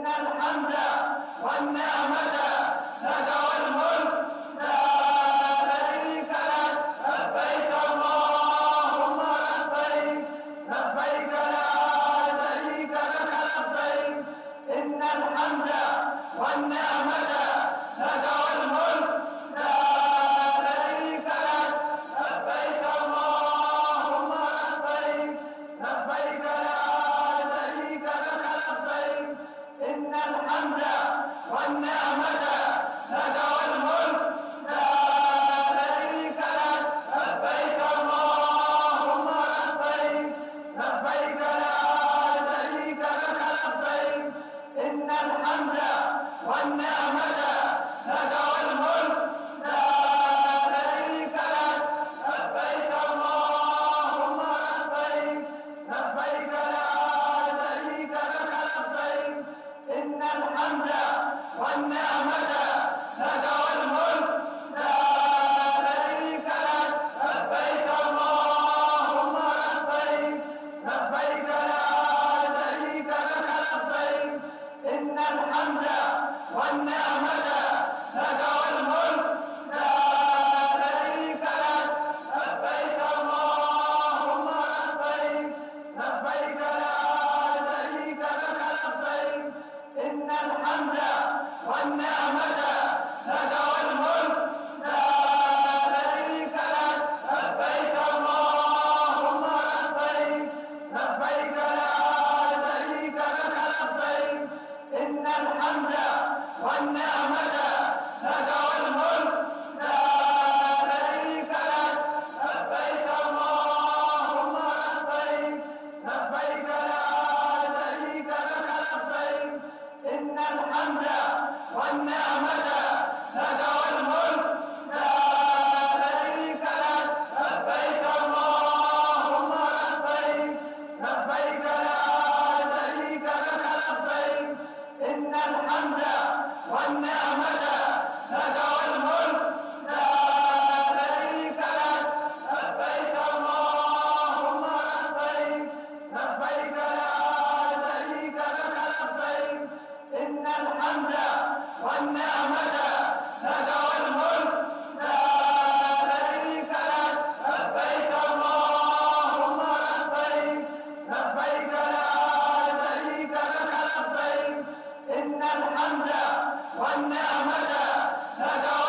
إن الحمد والنعمة لك والملك لا شريك لك. لبيك اللهم لبيك، لبيك لا شريك لك لبيك. إن الحمد والنعمة لك والملك لا شريك لك. لبيك اللهم لبيك، لبيك لا شريك لك لبيك. إن الحمد والنعمة لك والملك لا شريك لك. لبيك اللهم لبيك، لبيك لا شريك لك لبيك. إن الحمد والنعمة لك والملك لا شريك لك. لبيك اللهم لبيك، لبيك لا شريك لك لبيك. إن الحمد والنعمة لك والملك لا شريك لك. لبيك اللهم لبيك، لبيك لا شريك لك لبيك. إن الحمد والنعمة لك والملك لا شريك لك. لبيك اللهم لبيك، لبيك لا شريك لك لبيك. إن الحمد والنعمة لك والملك لا شريك لك. لبيك اللهم لبيك، لبيك لا شريك لك لبيك. إن الحمد والنعمة لك والملك لا شريك لك. لبيك اللهم لبيك، لبيك لا شريك لك لبيك. إن الحمد والنعمة لك والملك لا شريك لك. لبيك اللهم لبيك، لبيك لا شريك لك لبيك. إن الحمد والنعمة لك والملك لا شريك لك. لبيك اللهم لبيك، لبيك لا شريك لك لبيك. إن الحمد والنعمة لك والملك لا شريك لك. لبيك اللهم لبيك، لبيك لا شريك لك لبيك. إن الحمد والنعمة لك